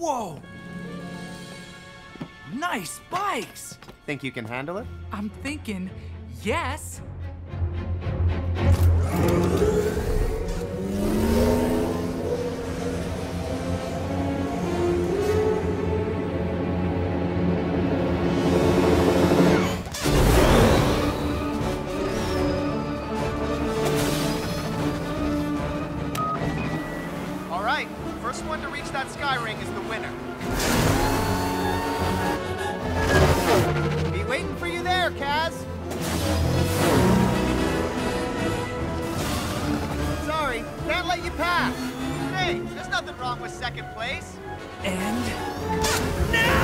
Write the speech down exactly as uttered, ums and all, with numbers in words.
Whoa! Nice bikes! Think you can handle it? I'm thinking, yes. All right, first one to reach that sky ring is the winner. Be waiting for you there, Kaz. Sorry, can't let you pass. Hey, there's nothing wrong with second place. And... now!